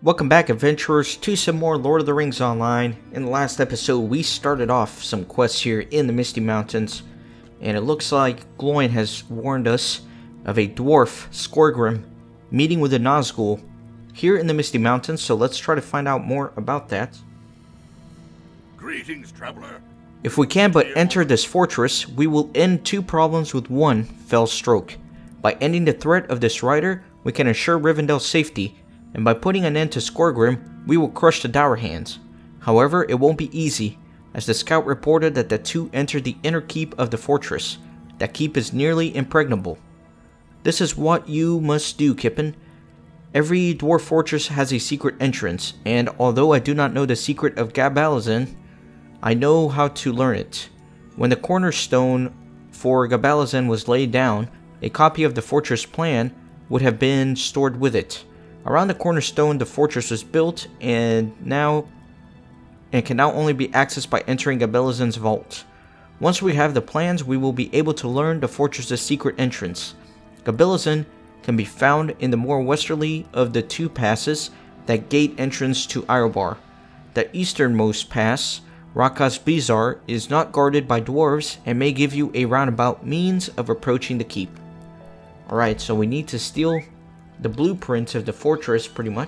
Welcome back, adventurers, to some more Lord of the Rings Online. In the last episode, we started off some quests here in the Misty Mountains, and it looks like Gloin has warned us of a dwarf, Skorgrim, meeting with a Nazgûl here in the Misty Mountains, so let's try to find out more about that. Greetings, traveler. If we can but enter this fortress, we will end two problems with one fell stroke. By ending the threat of this rider, we can ensure Rivendell's safety, and by putting an end to Skorgrim, we will crush the Dour Hands. However, it won't be easy, as the scout reported that the two entered the inner keep of the fortress. That keep is nearly impregnable. This is what you must do, Kippen. Every dwarf fortress has a secret entrance, and although I do not know the secret of Gabalazin, I know how to learn it. When the cornerstone for Gabalazin was laid down, a copy of the fortress plan would have been stored with it. Around the cornerstone, the fortress was built, and can now only be accessed by entering Gabalazin's vault. Once we have the plans, we will be able to learn the fortress's secret entrance. Gabalazin can be found in the more westerly of the two passes that gate entrance to Irobar. The easternmost pass, Rakas Bizar, is not guarded by dwarves and may give you a roundabout means of approaching the keep. Alright, so we need to steal the blueprints of the fortress, pretty much.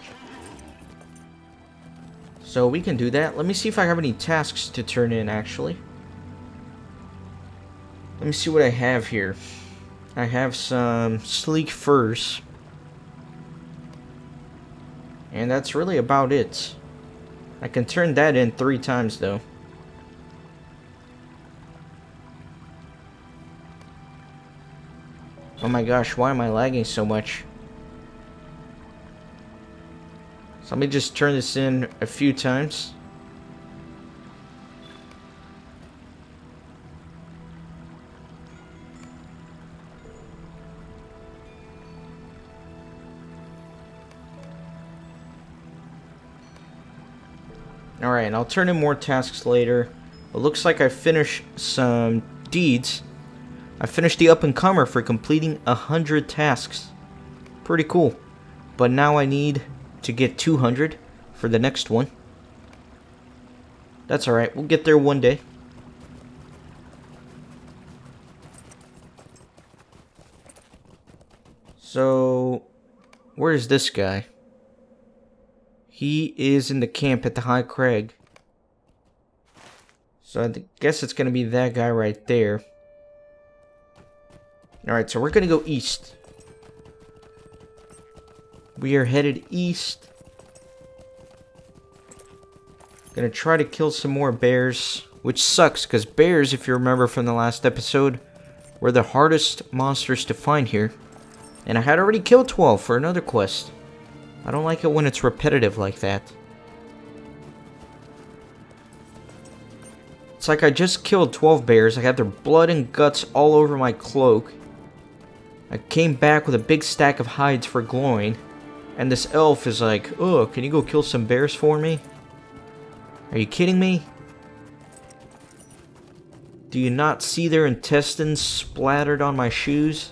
So we can do that. Let me see if I have any tasks to turn in, actually. Let me see what I have here. I have some sleek furs. And that's really about it. I can turn that in 3 times, though. Oh my gosh, why am I lagging so much? So let me just turn this in a few times. Alright, and I'll turn in more tasks later. It looks like I finished some deeds. I finished the up-and-comer for completing 100 tasks. Pretty cool. But now I need to get 200 for the next one. That's alright, we'll get there one day. So, where is this guy? He is in the camp at the High Crag. So I guess it's gonna be that guy right there. Alright, so we're gonna go east. We are headed east. Gonna try to kill some more bears, which sucks because bears, if you remember from the last episode, were the hardest monsters to find here. And I had already killed 12 for another quest. I don't like it when it's repetitive like that. It's like I just killed 12 bears. I had their blood and guts all over my cloak. I came back with a big stack of hides for Gloin. And this elf is like, oh, can you go kill some bears for me? Are you kidding me? Do you not see their intestines splattered on my shoes?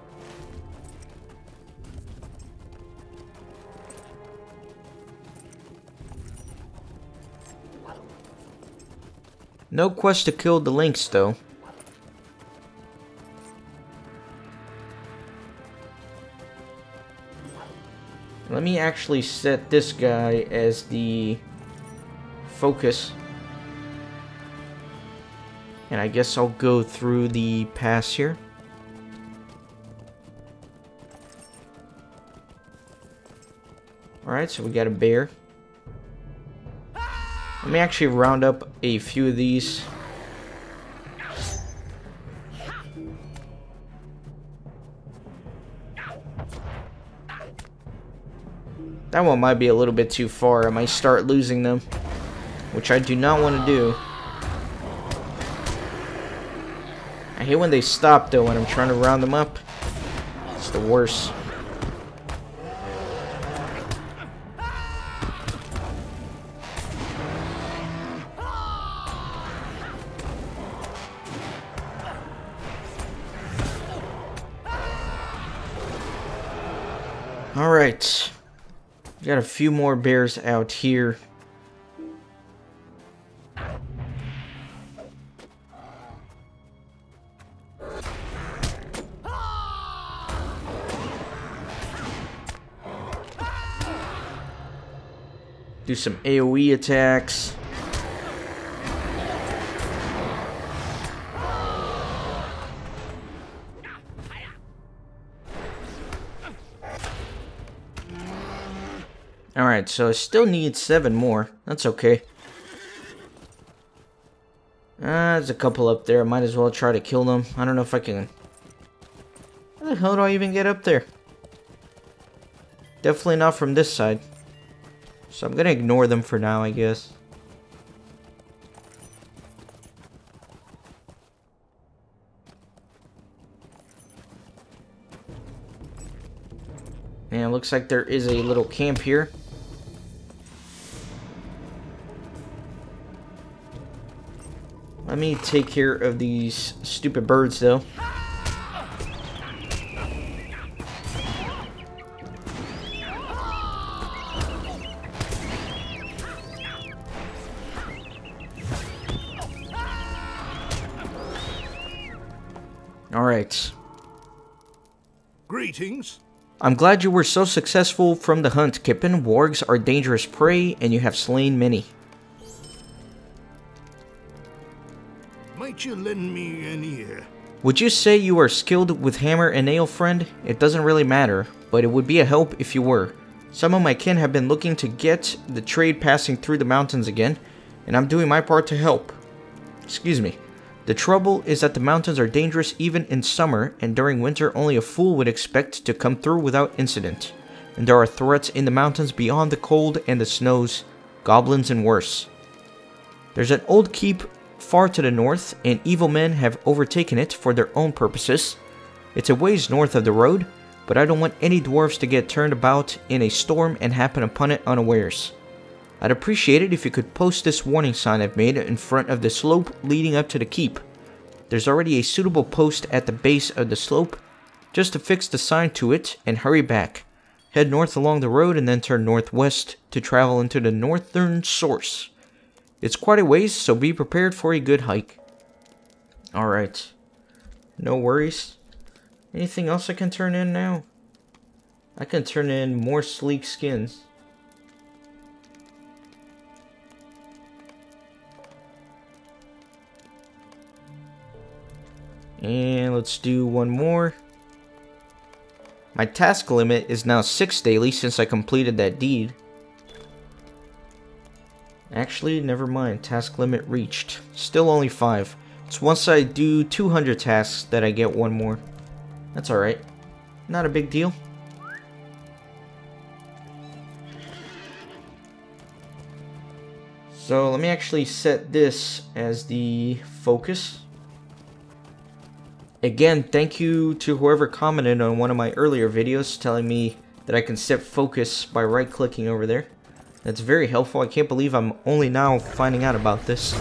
No quest to kill the lynx, though. Let me actually set this guy as the focus. And I guess I'll go through the pass here. Alright, so we got a bear. Let me actually round up a few of these. That one might be a little bit too far. I might start losing them, which I do not want to do. I hate when they stop, though, when I'm trying to round them up. It's the worst. Alright. Got a few more bears out here. Do some AoE attacks. Alright, so I still need 7 more. That's okay. There's a couple up there. I might as well try to kill them. I don't know if I can. How the hell do I even get up there? Definitely not from this side. So I'm gonna ignore them for now, I guess. And it looks like there is a little camp here. Let me take care of these stupid birds, though. Alright. Greetings. I'm glad you were so successful from the hunt, Kippen. Wargs are dangerous prey, and you have slain many. Might you lend me an ear? Would you say you are skilled with hammer and nail, friend? It doesn't really matter, but it would be a help if you were. Some of my kin have been looking to get the trade passing through the mountains again, and I'm doing my part to help. Excuse me. The trouble is that the mountains are dangerous even in summer, and during winter only a fool would expect to come through without incident. And there are threats in the mountains beyond the cold and the snows, goblins and worse. There's an old keep far to the north, and evil men have overtaken it for their own purposes. It's a ways north of the road, but I don't want any dwarves to get turned about in a storm and happen upon it unawares. I'd appreciate it if you could post this warning sign I've made in front of the slope leading up to the keep. There's already a suitable post at the base of the slope. Just affix the sign to it and hurry back. Head north along the road and then turn northwest to travel into the northern source. It's quite a ways, so be prepared for a good hike. Alright. No worries. Anything else I can turn in now? I can turn in more sleek skins. And let's do one more. My task limit is now 6 daily since I completed that deed. Actually, never mind. Task limit reached. Still only 5. It's once I do 200 tasks that I get one more. That's alright. Not a big deal. So let me actually set this as the focus. Again, thank you to whoever commented on one of my earlier videos telling me that I can set focus by right-clicking over there. That's very helpful. I can't believe I'm only now finding out about this.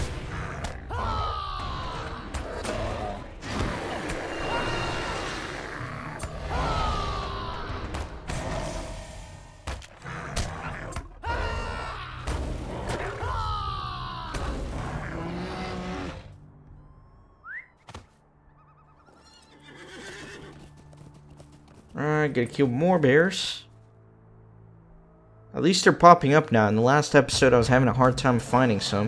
Alright, gotta kill more bears. At least they're popping up now. In the last episode, I was having a hard time finding some.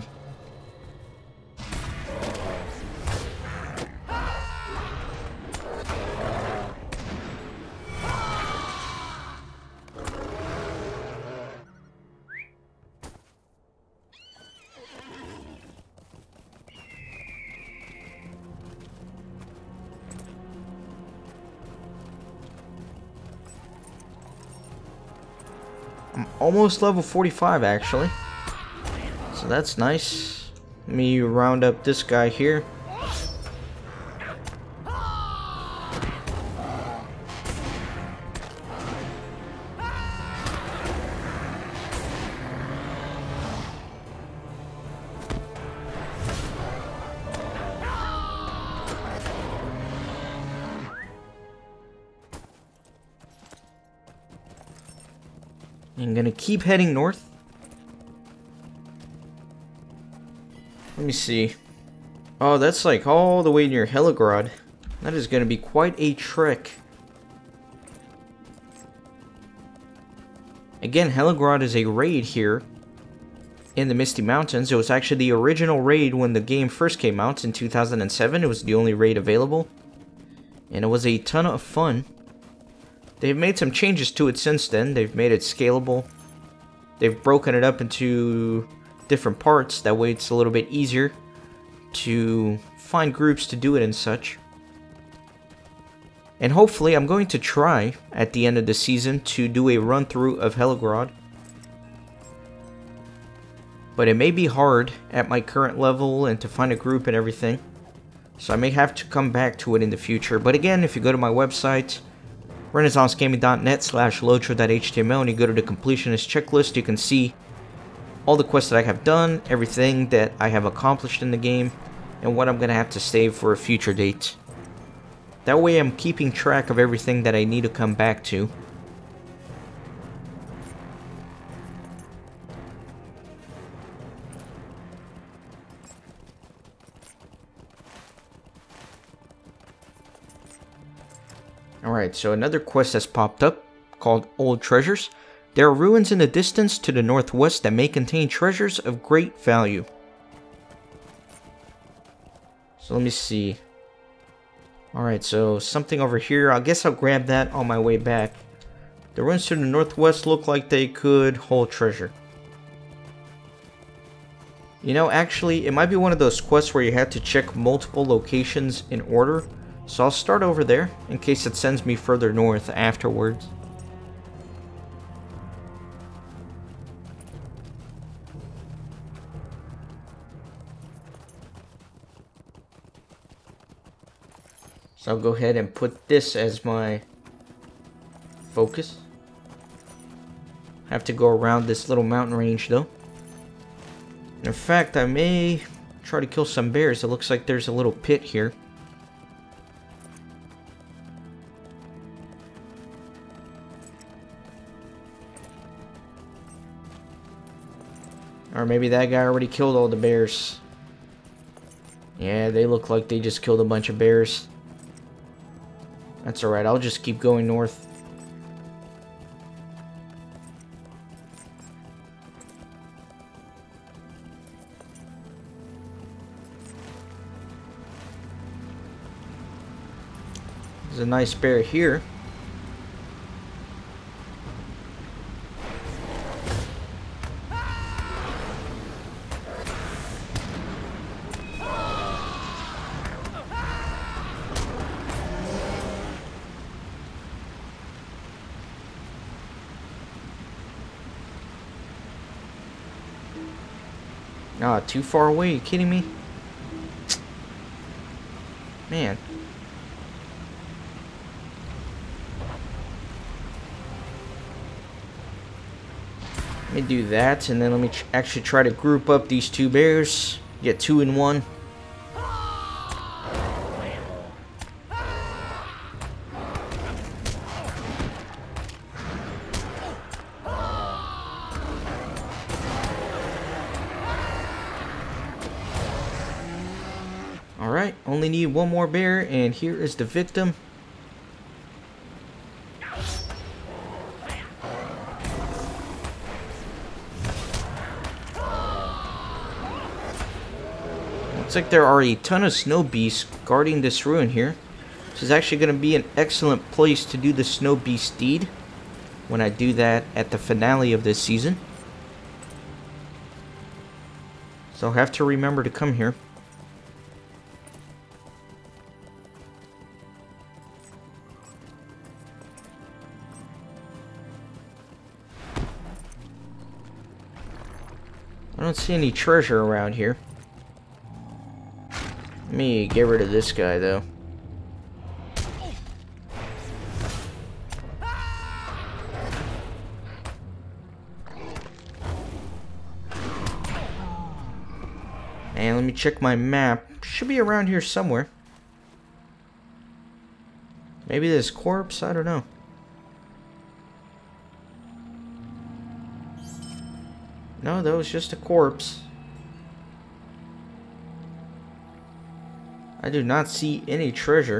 I'm almost level 45 actually, so that's nice. Let me round up this guy here. I'm gonna keep heading north. Let me see. Oh, that's like all the way near Heligrod. That is gonna be quite a trek. Again, Heligrod is a raid here in the Misty Mountains. It was actually the original raid when the game first came out in 2007. It was the only raid available. And it was a ton of fun. They've made some changes to it since then. They've made it scalable. They've broken it up into different parts. That way it's a little bit easier to find groups to do it and such. And hopefully I'm going to try at the end of the season to do a run through of Heligrod. But it may be hard at my current level and to find a group and everything. So I may have to come back to it in the future. But again, if you go to my website, renaissancegaming.net/lotro.html, and you go to the completionist checklist, you can see all the quests that I have done, everything that I have accomplished in the game, and what I'm going to have to save for a future date. That way I'm keeping track of everything that I need to come back to. Alright, so another quest has popped up called Old Treasures. There are ruins in the distance to the northwest that may contain treasures of great value. So let me see. Alright, so something over here. I guess I'll grab that on my way back. The ruins to the northwest look like they could hold treasure. You know, actually, it might be one of those quests where you have to check multiple locations in order. So I'll start over there, in case it sends me further north afterwards. So I'll go ahead and put this as my focus. I have to go around this little mountain range though. In fact, I may try to kill some bears. It looks like there's a little pit here. Or maybe that guy already killed all the bears. Yeah, they look like they just killed a bunch of bears. That's alright, I'll just keep going north. There's a nice bear here. Ah, too far away, you kidding me? Man. Let me do that, and then let me actually try to group up these two bears. Get 2 in 1. Alright, only need one more bear, and here is the victim. Looks like there are a ton of snow beasts guarding this ruin here. This is actually going to be an excellent place to do the snow beast deed when I do that at the finale of this season. So I'll have to remember to come here. I don't see any treasure around here. Let me get rid of this guy, though. And let me check my map. Should be around here somewhere. Maybe this corpse? I don't know. No, that was just a corpse. I do not see any treasure.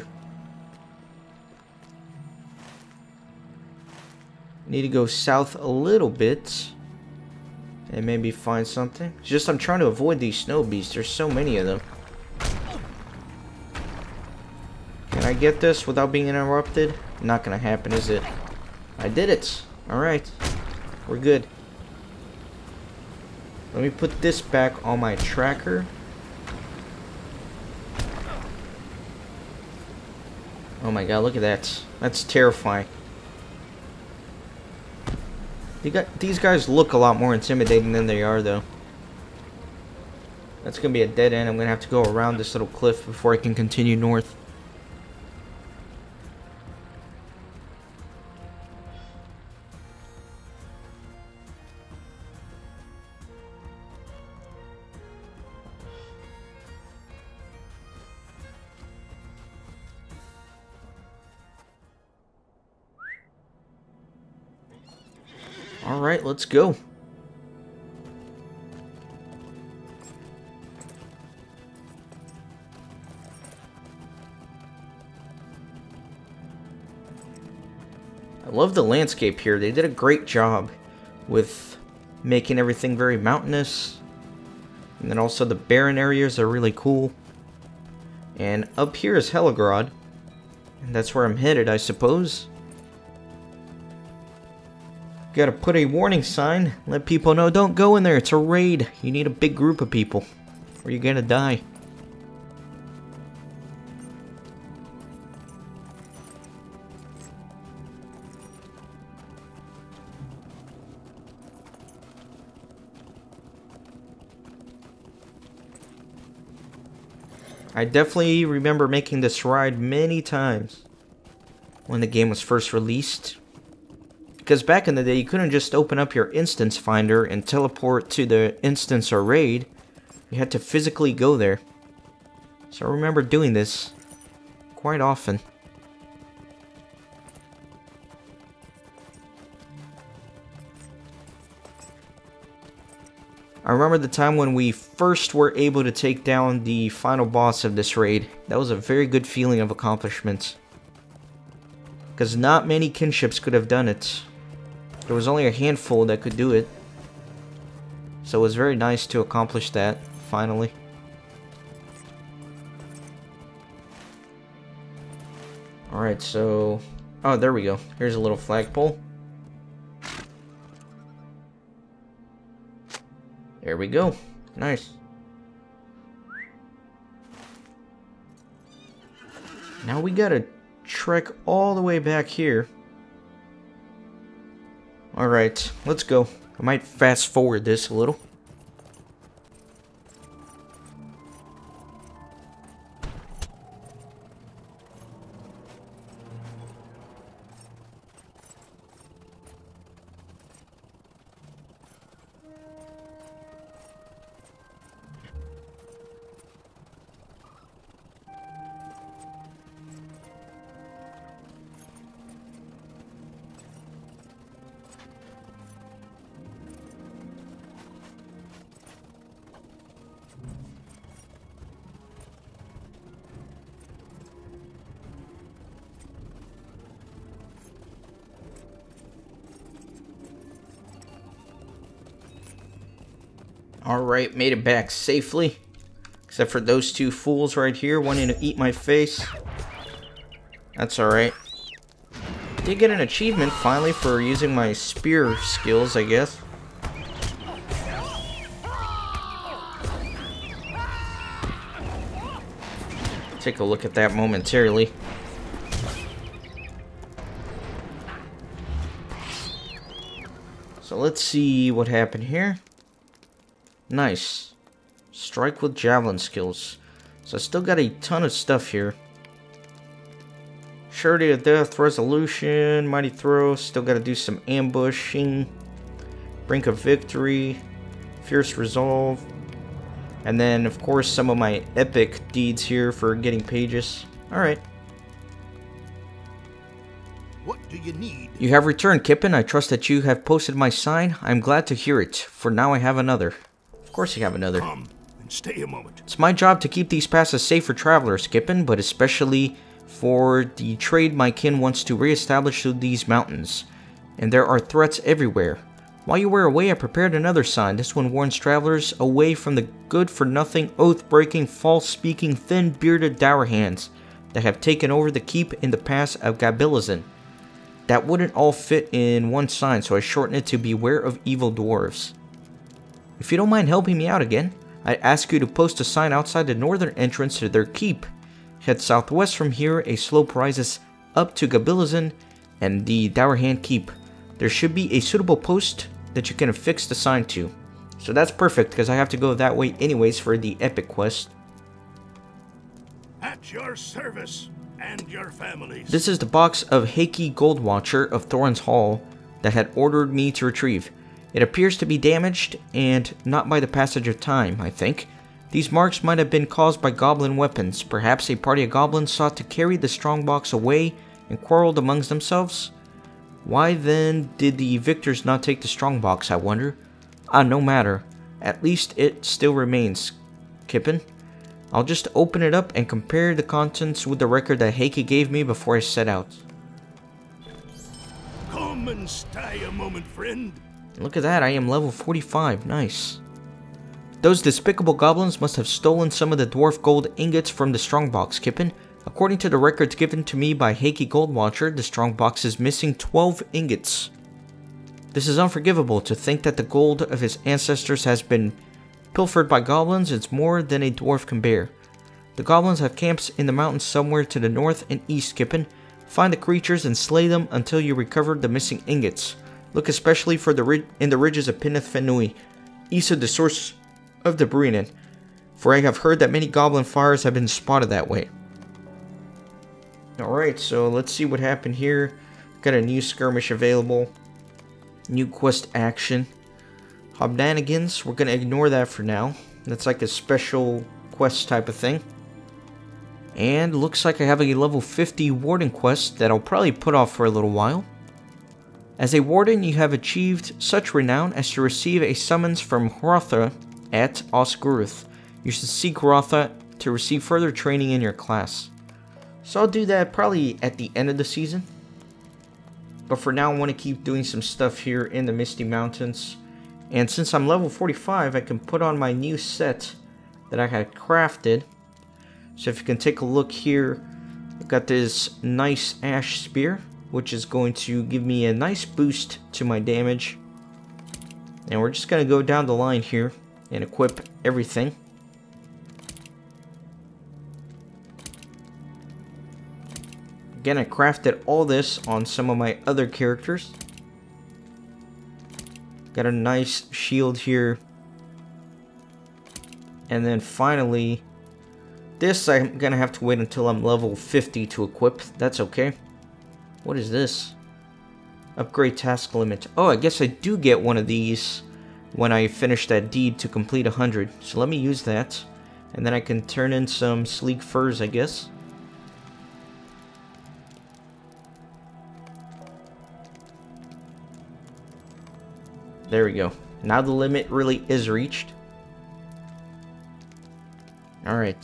Need to go south a little bit and maybe find something. It's just I'm trying to avoid these snow beasts. There's so many of them. Can I get this without being interrupted? Not gonna happen, is it? I did it. Alright. We're good. Let me put this back on my tracker. Oh my god, look at that. That's terrifying. These guys look a lot more intimidating than they are, though. That's gonna be a dead end. I'm gonna have to go around this little cliff before I can continue north. Alright, let's go. I love the landscape here. They did a great job with making everything very mountainous. And then also the barren areas are really cool. And up here is Hellegrod. And that's where I'm headed, I suppose. Gotta put a warning sign, let people know don't go in there, it's a raid. You need a big group of people, or you're gonna die. I definitely remember making this ride many times when the game was first released. Because back in the day, you couldn't just open up your instance finder and teleport to the instance or raid. You had to physically go there. So I remember doing this quite often. I remember the time when we first were able to take down the final boss of this raid. That was a very good feeling of accomplishment. Because not many kinships could have done it. There was only a handful that could do it. So it was very nice to accomplish that, finally. Alright, so... oh, there we go. Here's a little flagpole. There we go. Nice. Now we gotta trek all the way back here. Alright, let's go. I might fast forward this a little. Alright, made it back safely. Except for those two fools right here wanting to eat my face. That's alright. Did get an achievement finally for using my spear skills, I guess. Take a look at that momentarily. So let's see what happened here. Nice. Strike with javelin skills. So I still got a ton of stuff here. Surety of Death, Resolution, Mighty Throw. Still got to do some ambushing. Brink of Victory. Fierce Resolve. And then, of course, some of my epic deeds here for getting pages. Alright. What do you need? You have returned, Kippen. I trust that you have posted my sign. I'm glad to hear it, for now I have another. Of course you have another. Come and stay a moment. It's my job to keep these passes safe for travelers, Kippen, but especially for the trade my kin wants to reestablish through these mountains. And there are threats everywhere. While you were away, I prepared another sign. This one warns travelers away from the good-for-nothing, oath-breaking, false-speaking, thin-bearded dour hands that have taken over the keep in the pass of Gabilizin. That wouldn't all fit in one sign, so I shortened it to beware of evil dwarves. If you don't mind helping me out again, I'd ask you to post a sign outside the northern entrance to their keep. Head southwest from here, a slope rises up to Gabilizin and the Dour Hand Keep. There should be a suitable post that you can affix the sign to. So that's perfect, because I have to go that way anyways for the epic quest. At your service and your families. This is the box of Heike Goldwatcher of Thorin's Hall that had ordered me to retrieve. It appears to be damaged, and not by the passage of time, I think. These marks might have been caused by goblin weapons. Perhaps a party of goblins sought to carry the strongbox away and quarreled amongst themselves. Why then did the victors not take the strongbox, I wonder? No matter. At least it still remains, Kippen. I'll just open it up and compare the contents with the record that Heike gave me before I set out. Come and stay a moment, friend. Look at that, I am level 45. Nice. Those despicable goblins must have stolen some of the dwarf gold ingots from the strongbox, Kippen. According to the records given to me by Heike Goldwatcher, the strongbox is missing 12 ingots. This is unforgivable. To think that the gold of his ancestors has been pilfered by goblins is more than a dwarf can bear. The goblins have camps in the mountains somewhere to the north and east, Kippen. Find the creatures and slay them until you recover the missing ingots. Look especially for in the ridges of Pinneth Fenui, east of the source of the Bruinen, for I have heard that many goblin fires have been spotted that way. Alright, so let's see what happened here. Got a new skirmish available. New quest action. Hobnanigans, we're going to ignore that for now. That's like a special quest type of thing. And looks like I have a level 50 warden quest that I'll probably put off for a little while. As a warden, you have achieved such renown as to receive a summons from Hrotha at Osgurth. You should seek Hrotha to receive further training in your class. So I'll do that probably at the end of the season. But for now I want to keep doing some stuff here in the Misty Mountains. And since I'm level 45, I can put on my new set that I had crafted. So if you can take a look here, I've got this nice ash spear, which is going to give me a nice boost to my damage. And we're just going to go down the line here and equip everything. Again, I crafted all this on some of my other characters. Got a nice shield here. And then finally, this I'm gonna have to wait until I'm level 50 to equip. That's okay. What is this? Upgrade task limit. Oh, I guess I do get one of these when I finish that deed to complete 100. So let me use that. And then I can turn in some sleek furs, I guess. There we go. Now the limit really is reached. Alright.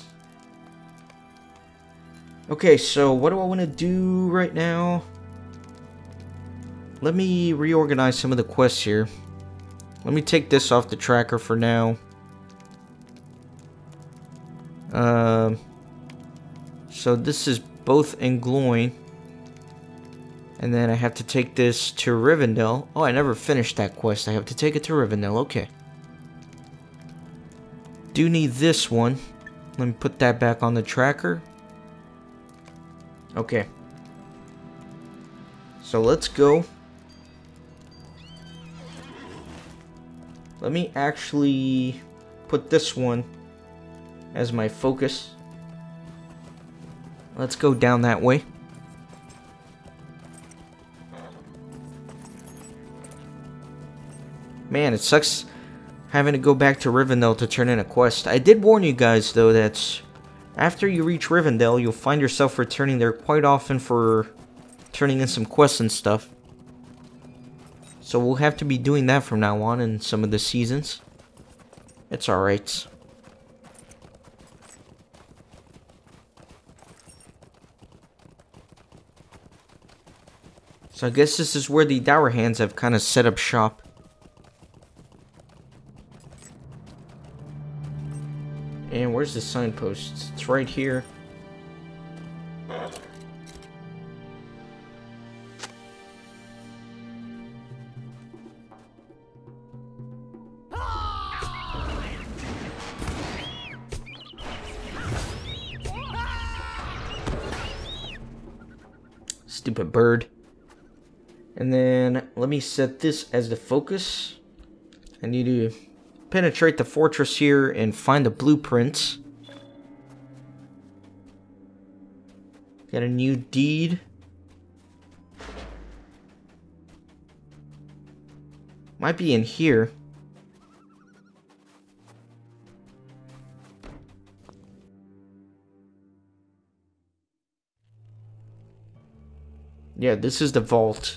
Okay, so what do I want to do right now? Let me reorganize some of the quests here. Let me take this off the tracker for now. So this is both in Gloin. And then I have to take this to Rivendell. Oh, I never finished that quest. I have to take it to Rivendell. Okay. Do need this one. Let me put that back on the tracker. Okay. So let's go. Let me actually put this one as my focus. Let's go down that way. Man, it sucks having to go back to Rivendell to turn in a quest. I did warn you guys, though, that after you reach Rivendell, you'll find yourself returning there quite often for turning in some quests and stuff. So we'll have to be doing that from now on in some of the seasons. It's alright. So I guess this is where the Dour Hands have kind of set up shop. And where's the signpost? It's right here. Stupid bird. And then let me set this as the focus. I need to penetrate the fortress here and find the blueprints. Got a new deed. Might be in here. Yeah, this is the vault.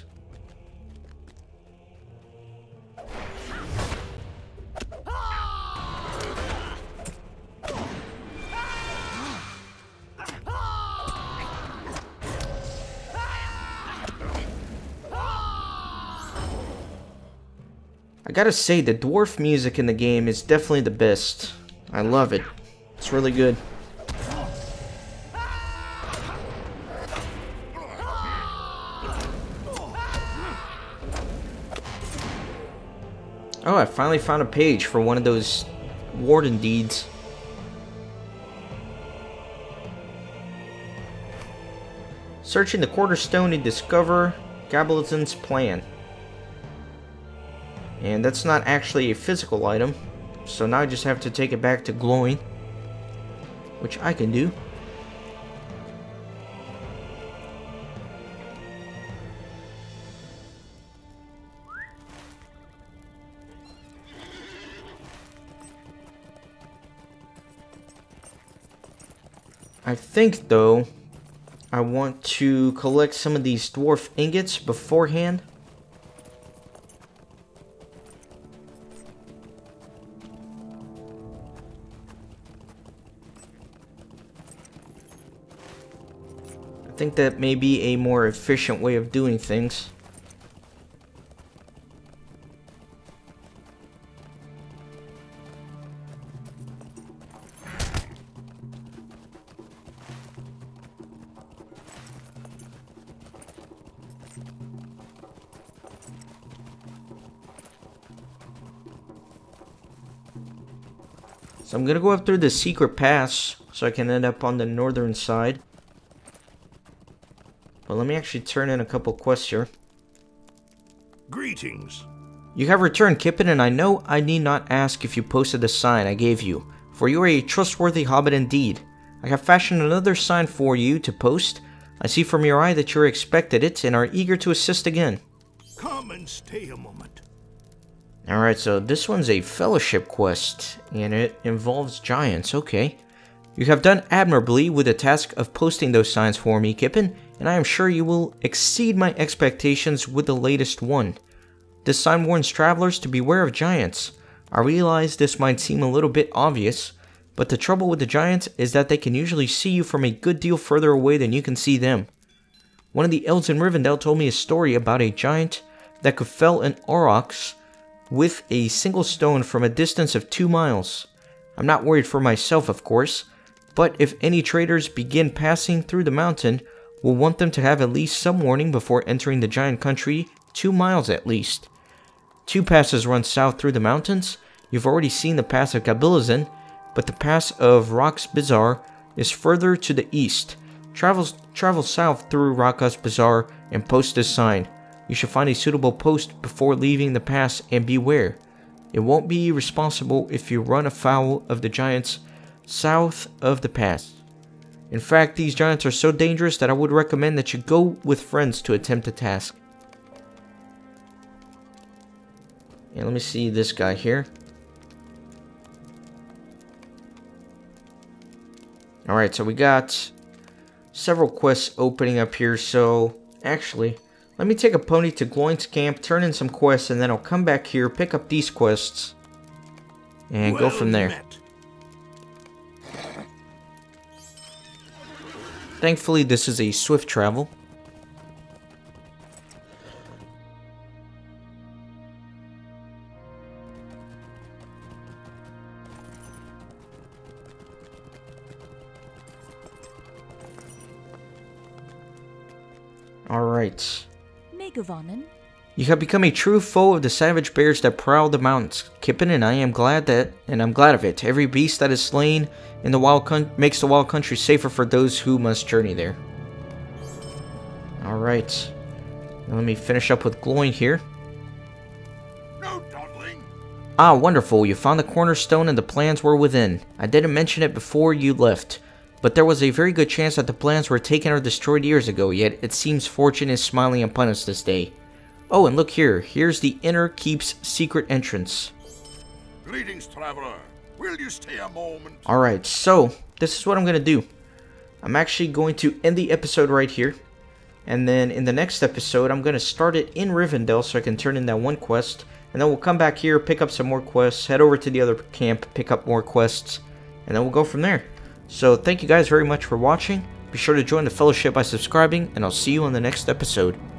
I gotta say, the dwarf music in the game is definitely the best. I love it. It's really good. Oh, I finally found a page for one of those warden deeds. Searching the Quarterstone to discover Gabaldon's plan. And that's not actually a physical item, so now I just have to take it back to glowing, which I can do. I think, though, I want to collect some of these dwarf ingots beforehand. I think that may be a more efficient way of doing things. So I'm gonna go up through the secret pass so I can end up on the northern side. But let me actually turn in a couple quests here. Greetings. You have returned, Kippen, and I know I need not ask if you posted the sign I gave you, for you are a trustworthy hobbit indeed. I have fashioned another sign for you to post. I see from your eye that you expected it and are eager to assist again. Come and stay a moment. Alright, so this one's a fellowship quest, and it involves giants, okay. You have done admirably with the task of posting those signs for me, Kippen, and I am sure you will exceed my expectations with the latest one. This sign warns travelers to beware of giants. I realize this might seem a little bit obvious, but the trouble with the giants is that they can usually see you from a good deal further away than you can see them. One of the elves in Rivendell told me a story about a giant that could fell an aurochs with a single stone from a distance of 2 miles. I'm not worried for myself, of course, but if any traders begin passing through the mountain, we'll want them to have at least some warning before entering the giant country, 2 miles at least. 2 passes run south through the mountains. You've already seen the pass of Gabaldon, but the pass of Rock's Bazaar is further to the east. Travel south through Rock's Bazaar and post this sign. You should find a suitable post before leaving the pass, and beware. It won't be responsible if you run afoul of the giants south of the pass. In fact, these giants are so dangerous that I would recommend that you go with friends to attempt the task. And let me see this guy here. Alright, so we got several quests opening up here, so actually, let me take a pony to Gloin's camp, turn in some quests, and then I'll come back here, pick up these quests, and go from there. Thankfully, this is a swift travel. Alright. You have become a true foe of the savage bears that prowl the mountains, Kippen, and I'm glad of it. Every beast that is slain in the wild makes the wild country safer for those who must journey there. Alright. Let me finish up with Gloin here. No dawdling. Ah, wonderful. You found the cornerstone and the plans were within. I didn't mention it before you left, but there was a very good chance that the plans were taken or destroyed years ago, yet it seems fortune is smiling upon us this day. Oh, and look here. Here's the inner keep's secret entrance. Greetings, traveler. Will you stay a moment? Alright, so this is what I'm going to do. I'm actually going to end the episode right here. And then in the next episode, I'm going to start it in Rivendell so I can turn in that one quest. And then we'll come back here, pick up some more quests, head over to the other camp, pick up more quests, and then we'll go from there. So thank you guys very much for watching. Be sure to join the fellowship by subscribing, and I'll see you on the next episode.